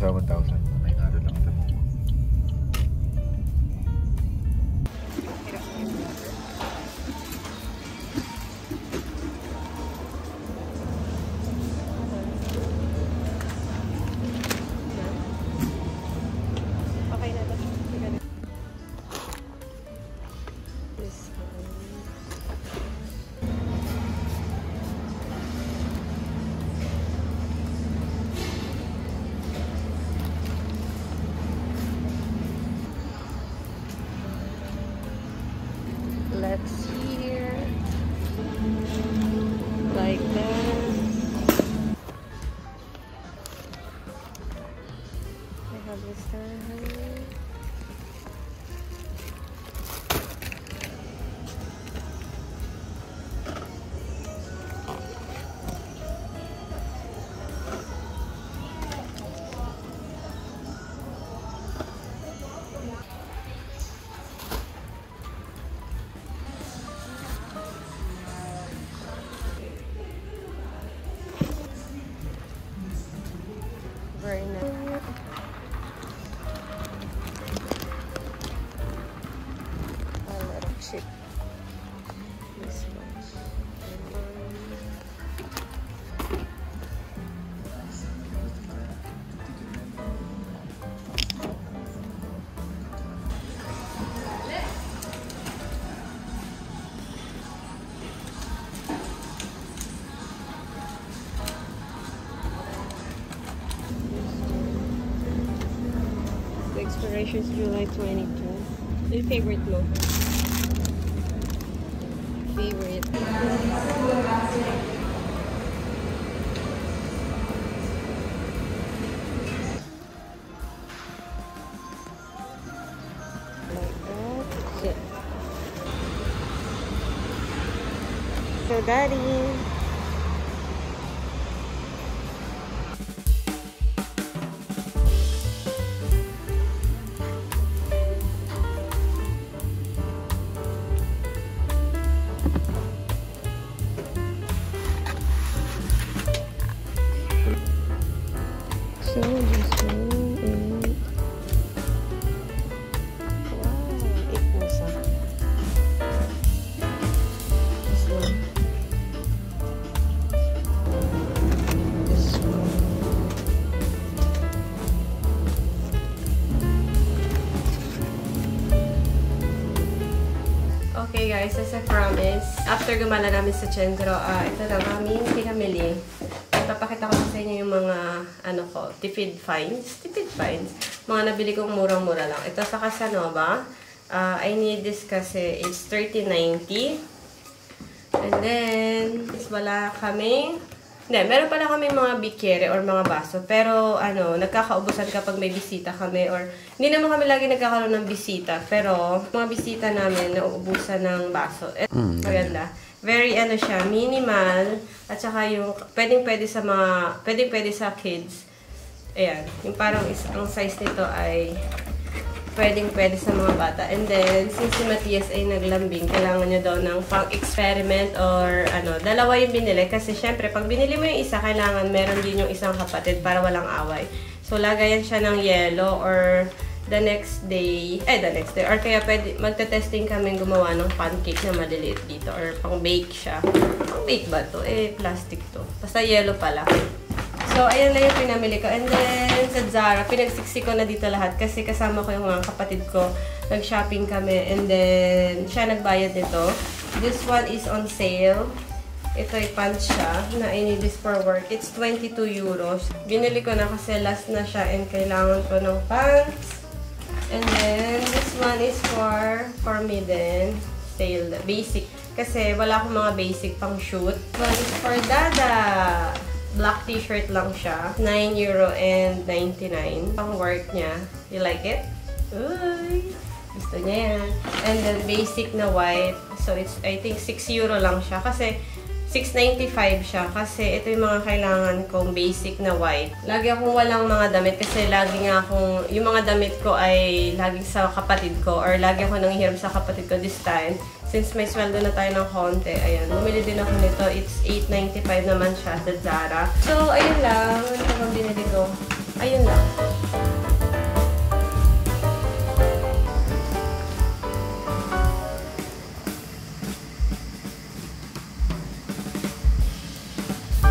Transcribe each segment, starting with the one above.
sa 1,000. May naro lang ito. Okay na ito. This one. Let's see here. Like that. I have this time. Very nice. A little cheap. This one. The expiration is July 22. Your favorite mo? Favorite. Like that. Yeah. So, Daddy. So this one is wow, it was this one. This one. Okay guys, as I promised, after gumala namin sa Centro, ito na aming pinamili. Papakita ko sa inyo yung mga, tipid finds. Tipid finds. Mga nabili kong murang-mura lang. Ito sa Casanova. I need this kasi it's $30.90. And then, wala kami. Hindi, meron pala kami mga bikere or mga baso. Pero, nagkakaubusan kapag may bisita kami. Or, hindi naman kami lagi nagkakaroon ng bisita. Pero, mga bisita namin, nauubusan ng baso. Maganda. Very siya, minimal, at saka yung pwedeng-pwede sa kids. Ayan, yung parang ang size nito ay pwedeng-pwede sa mga bata. And then, since si Matias ay naglambing, kailangan niya daw ng pang-experiment or dalawa yung binili. Kasi syempre, pag binili mo yung isa, kailangan meron din yung isang kapatid para walang away. So, lagayan siya ng yellow or the next day, or kaya magte-testing kami gumawa ng pancake na maliliit dito, or pang-bake siya. Pang-bake ba to? Plastic to. Basta yellow pala. So, ayan lang yung pinamili ko. And then, sa Zara, pinagsiksi ko na dito lahat kasi kasama ko yung mga kapatid ko. Nag-shopping kami. And then, siya nagbayad nito. This one is on sale. Ito ay pants siya na I need this for work. It's 22 euros. Binili ko na kasi last na siya and kailangan ko ng pants. And then, this one is for me din. Sale. Basic. Kasi wala akong mga basic pang shoot. This one is for Dada. Black t-shirt lang siya. €9.99. Pang work niya. You like it? Uy! Gusto niya yan. And then, basic na white. So, it's, I think, €6 lang siya. Kasi, $6.95 siya. Kasi, ito yung mga kailangan kong basic na white. Lagi akong walang mga damit. Kasi, lagi nga akong, yung mga damit ko ay lagi sa kapatid ko. Or, lagi ako nanghihiram sa kapatid ko this time. Since may sweldo na tayo ng konti. Ayan. Bumili din ako nito. It's $8.95 naman siya sa Zara. So, ayun lang. Ano pa bang binili ko? Ayun lang.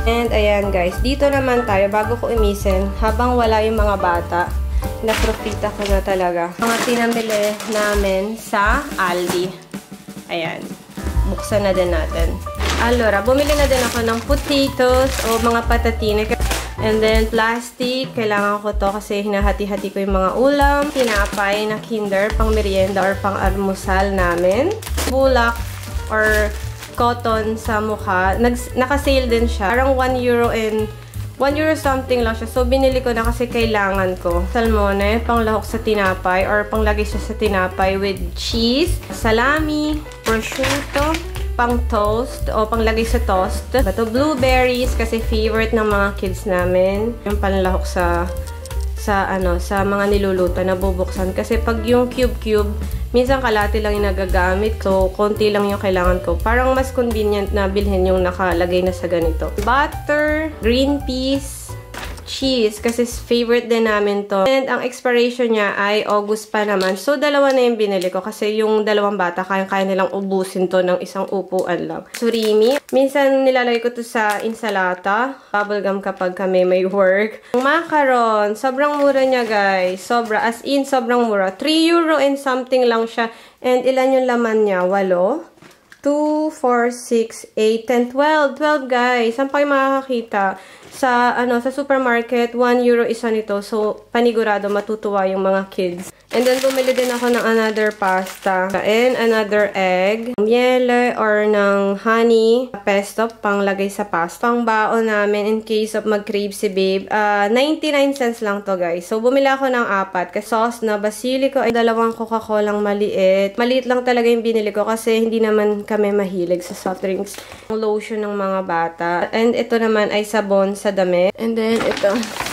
And ayan guys, dito naman tayo, bago ko imisin, habang wala yung mga bata, naprofita ko na talaga. Mga pinamili namin sa Aldi. Ayan, buksan na din natin. Allora, bumili na din ako ng potatoes o mga patatine. And then, plastic. Kailangan ko to kasi hinahati-hati ko yung mga ulam. Tinapay na Kinder, pang merienda or pang almusal namin. Bulak or cotton sa mukha. Naka-sale din siya. Parang 1 euro and 1 euro something lang siya. So, binili ko na kasi kailangan ko. Salmone, pang lahok sa tinapay or panglagay siya sa tinapay with cheese, salami, prosciutto, pang toast o panglagay sa toast. Ito, blueberries kasi favorite ng mga kids namin. Yung panlahok sa mga niluluto na bubuksan. Kasi pag yung cube-cube, minsan kalati lang yung nagagamit. So, konti lang yung kailangan ko. Parang mas convenient na bilhin yung nakalagay na sa ganito. Butter, green peas, cheese, kasi favorite din namin to. And ang expiration niya ay August pa naman. So, dalawa na yung binili ko kasi yung dalawang bata, kaya nilang ubusin to ng isang upuan lang. Surimi. Minsan nilalagay ko to sa insalata. Bubblegum kapag kami may work. Macaron. Sobrang mura niya, guys. Sobra. As in, sobrang mura. 3 euro and something lang siya. And ilan yung laman niya? 8. 2, 4, 6, 8, 10, 12. 12, guys. Saan pa kayo makakakita? Sa supermarket, 1 euro isa nito. So, panigurado, matutuwa yung mga kids. And then, bumili din ako ng another pasta. And another egg. Miele or ng honey. Pesto, panglagay sa pasta. Pang baon namin in case of mag-crave si babe. 99 cents lang to, guys. So, bumili ako ng 4. Sauce na basilico. Ay, 2 Coca-Cola maliit. Maliit lang talaga yung binili ko kasi hindi naman kami mahilig sa soft drinks. Lotion ng mga bata. And ito naman ay sabon sa damit. And then, ito.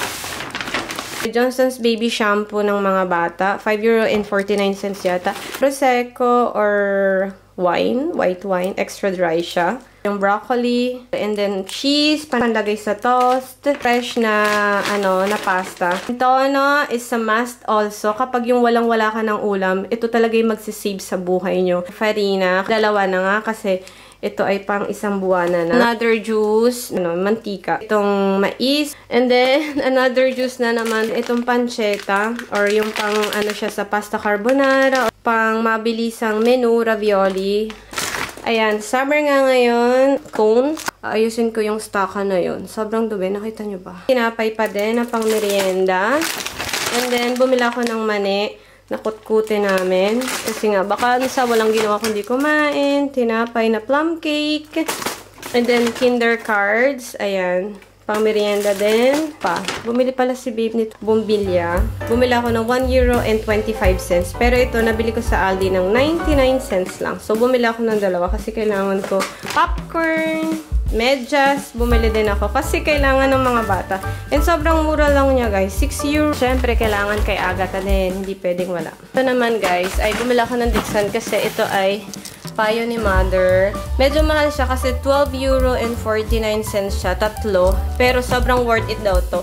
Johnson's Baby Shampoo ng mga bata. 5 euro and 49 cents yata. Prosecco or wine. White wine. Extra dry siya. Yung broccoli. And then, cheese. Panlagay sa toast. Fresh na, na pasta. Tono is a must also. Kapag yung walang-wala ka ng ulam, ito talaga yung magsisave sa buhay nyo. Farina. 2 na nga kasi ito ay pang isang buwan na. Another juice, mantika. Itong mais. And then, another juice na naman, itong pancetta. Or yung pang, siya sa pasta carbonara. Or pang mabilisang menu, ravioli. Ayan, summer nga ngayon. Cone. Ayusin ko yung stocka na yun. Sobrang dumi. Nakita nyo ba? Tinapay pa din na pang merienda. And then, bumila ako ng mani. Nakutkutin namin. Kasi nga, baka sa walang ginawa kundi kumain. Tinapay na plum cake. And then, Kinder cards. Ayan. Pang merienda din. Bumili pala si babe nito. Bumbilya. Bumili ako ng 1 euro and 25 cents. Pero ito, nabili ko sa Aldi ng 99 cents lang. So, bumili ako ng 2 kasi kailangan ko popcorn, medyas, bumili din ako kasi kailangan ng mga bata. And sobrang mura lang niya, guys. 6 euro. Siyempre, kailangan kay Agatha din. Hindi pwedeng wala. Ito naman, guys, ay bumili ako ng Dixon kasi ito ay payo ni Mother. Medyo mahal siya kasi 12 euro and 49 cents siya. 3. Pero sobrang worth it daw to.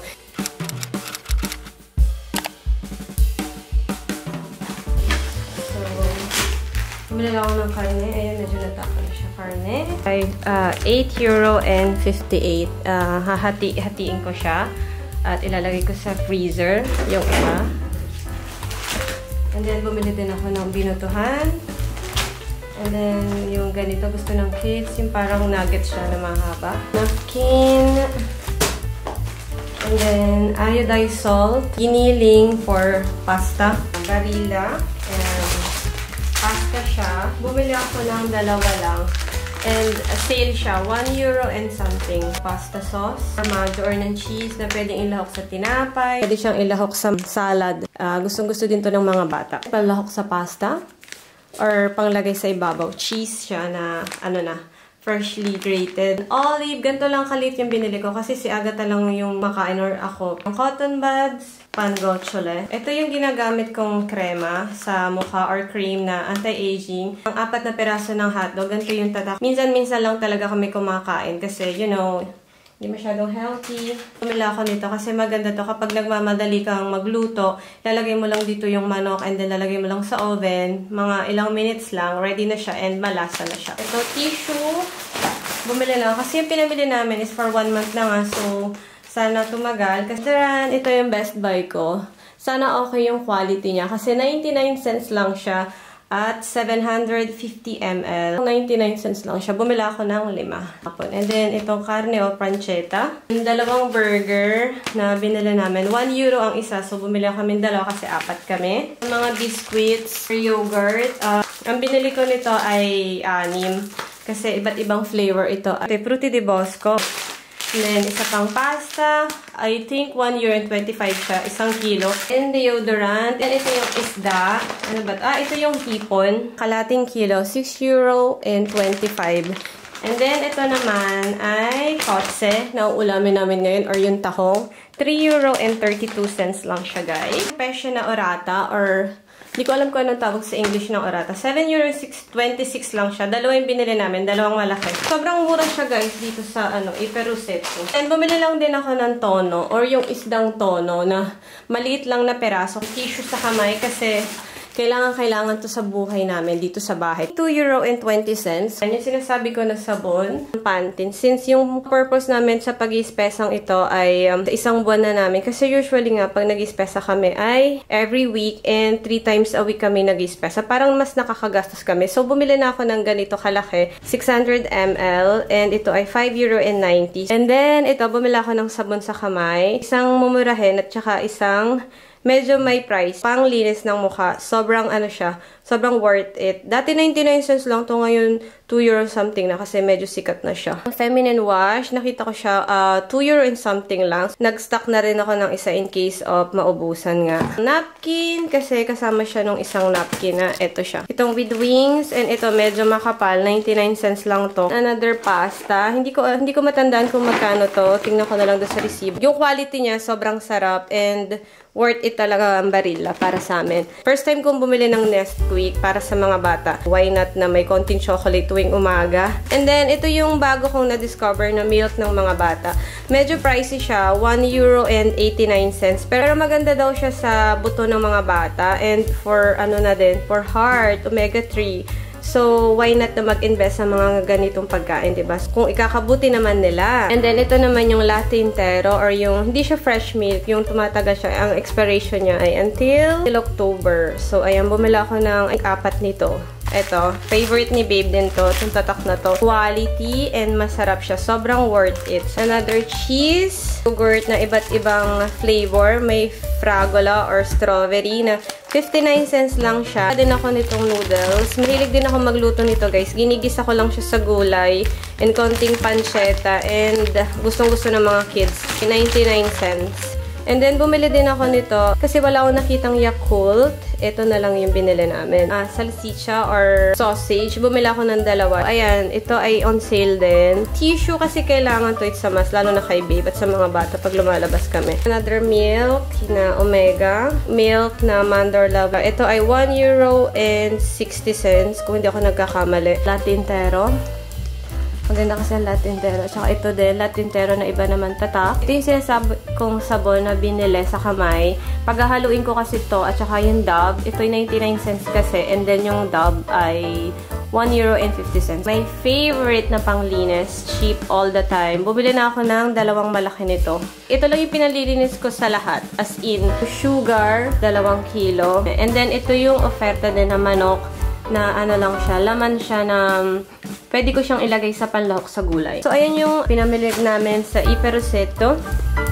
So, bumili ako ng karne. Ayan, medyo nataka na siya karne. Ay, 8 euro and 58. Hatiin ko siya. At ilalagay ko sa freezer. Yung iba. And then, bumili din ako ng binutuhan. And then, yung ganito gusto ng kids. Yung parang nuggets siya na mahaba. Napkin. And then, iodized salt. Giniling for pasta. Barilla. And pasta siya. Bumili ako ng 2 lang. And sale siya. 1 euro and something. Pasta sauce. Formaggio or ng cheese na pwedeng ilahok sa tinapay. Pwede siyang ilahok sa salad. Gustong-gusto din to ng mga bata. Palahok sa pasta. Or panglagay sa ibabaw. Cheese siya na, freshly grated. Olive, ganito lang kalit yung binili ko. Kasi si Agatha lang yung makain or ako. Ang cotton buds, pangocciole. Ito yung ginagamit kong krema sa mukha or cream na anti-aging. Ang 4 na peraso ng hotdog, ganito yung tatak. Minsan-minsan lang talaga kami kumakain. Kasi, hindi masyadong healthy. Pumila ako nito kasi maganda to kapag nagmamadali kang magluto, lalagay mo lang dito yung manok and then lalagay mo lang sa oven. Mga ilang minutes lang, ready na siya and malasa na siya. Ito, tissue. bumili lang. Kasi yung pinamili namin is for 1 month na nga. So, sana tumagal. Kasi ito yung Best Buy ko. Sana okay yung quality niya. Kasi 99 cents lang siya. At 750 ml. 99 cents lang siya. Bumila ako ng 5. And then, itong carne o pancetta. 2 burger na binili namin. 1 euro ang isa. So, bumili kami 2 kasi 4 kami. Mga biscuits, yogurt. Ang binili ko nito ay 6. Kasi iba't ibang flavor ito. Frutti di Bosco. And then, isa pang pasta. I think 1 euro and 25 siya. 1 kilo. And deodorant. And ito yung isda. Ano ba? Ito yung hipon. Kalating kilo. 6 euro and 25. And then, ito naman ay kotse. Nauulamin namin ngayon or yung tahong. 3 euro and 32 cents lang siya, guys. Pesya na orata or hindi ko alam kung anong tawag sa English ng orata. 7 euro 26 lang siya. 2 yung binili namin. 2 malaki. Sobrang mura siya, guys, dito sa Iperusetto. And bumili lang din ako ng tono or yung isdang tono na maliit lang na peraso. Tissue sa kamay kasi kailangan to sa buhay namin dito sa bahay. 2 euro and 20 cents. Yan yung sinasabi ko na sabon. Pantene. Since yung purpose namin sa pag-ispesang ito ay 1 buwan na namin. Kasi usually nga, pag nag-ispesa kami ay every week and 3 times a week kami nag-ispesa. Parang mas nakakagastos kami. So, bumili na ako ng ganito kalaki. 600 ml. And ito ay 5 euro and 90. And then, ito, bumili ako ng sabon sa kamay. Isang mumurahin at saka isang medyo may price. Panglinis ng mukha. Sobrang siya. Sobrang worth it. Dati 99 cents lang to, ngayon 2 euro something na kasi medyo sikat na siya. Feminine wash. Nakita ko siya 2 euro and something lang. Nag-stock na rin ako ng isa in case of maubusan nga. Napkin. Kasi kasama siya nung isang napkin na ito siya. Itong with wings. And ito medyo makapal. 99 cents lang to. Another pasta. Hindi ko matandaan kung magkano to. Tingnan ko na lang doon sa receipt. Yung quality niya sobrang sarap and worth it talaga ang Barilla para sa amin. First time kong bumili ng Nesquik para sa mga bata. Why not na may konting chocolate tuwing umaga? And then, ito yung bago kong na-discover na milk ng mga bata. Medyo pricey siya. 1 euro and 89 cents. Pero maganda daw siya sa buto ng mga bata. And for, for heart, omega-3. So, why not na mag-invest sa mga ganitong pagkain, diba? Kung ikakabuti naman nila. And then, ito naman yung latte intero or yung, hindi siya fresh milk, yung tumatagal siya. Ang expiration niya ay until October. So, ayan, bumila ako ng 4 nito. Ito, favorite ni Babe din to. Itong tatak na to. Quality and masarap siya. Sobrang worth it. Another cheese. Yogurt na iba't ibang flavor. May fragola or strawberry na 59 cents lang siya. Din ako nitong noodles. Mahilig din ako magluto nito, guys. Ginigisa ko lang siya sa gulay and konting pancetta and gustong-gusto ng mga kids. 99 cents. And then, bumili din ako nito kasi wala akong nakitang Yakult. Ito na lang yung binili namin. Salsicha or sausage. Bumili ako ng 2. Ayan, ito ay on sale din. Tissue kasi kailangan to sa mas, lalo na kay Babe at sa mga bata pag lumalabas kami. Another milk na Omega. Milk na Mandor Lava. Ito ay 1 euro and 60 cents kung hindi ako nagkakamali. Latte intero. Maganda kasi ang latte intero. Tsaka ito din, latte intero na iba naman tatak. Ito yung sinasabi kong sabon na binili sa kamay. Paghahaluin ko kasi to at saka yung Dove. Ito ay 99 cents kasi. And then yung Dove ay 1 euro and 50 cents. My favorite na panglinis. Cheap all the time. Bumili na ako ng 2 malaki nito. Ito lang yung pinalilinis ko sa lahat. As in, sugar, 2 kilo. And then ito yung oferta din na manok na lang siya. Laman siya na pwede ko siyang ilagay sa panlahok sa gulay. So, ayan yung pinamili namin sa Iperusetto.